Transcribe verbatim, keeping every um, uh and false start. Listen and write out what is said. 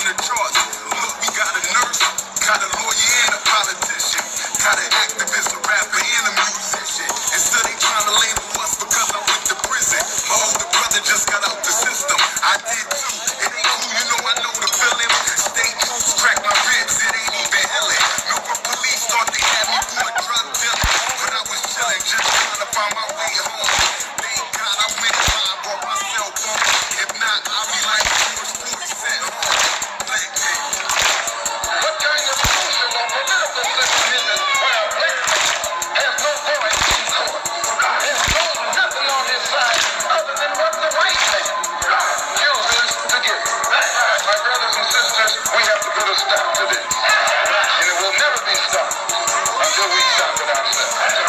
the charts. Look, we got a nurse, got a lawyer and a politician, got an activist, a rapper, and a musician. And still they trying to label us because I went to prison. My older brother just got out the system. I did too. It ain't cool, you know I know the feeling. State troops crack my ribs, it ain't even healing. Milford police thought they had me for a drug dealer, but I was chilling, just trying to find my way home. Thank God I went live, bought my cell phone. If not, I'll be like George forty cent home. Black man. What kind of social or political system is this where a black man has no voice in court? There's no nothing on his side other than what the white man chooses to give. My brothers and sisters, we have to put a stop to this. And it will never be stopped until we stop it ourselves.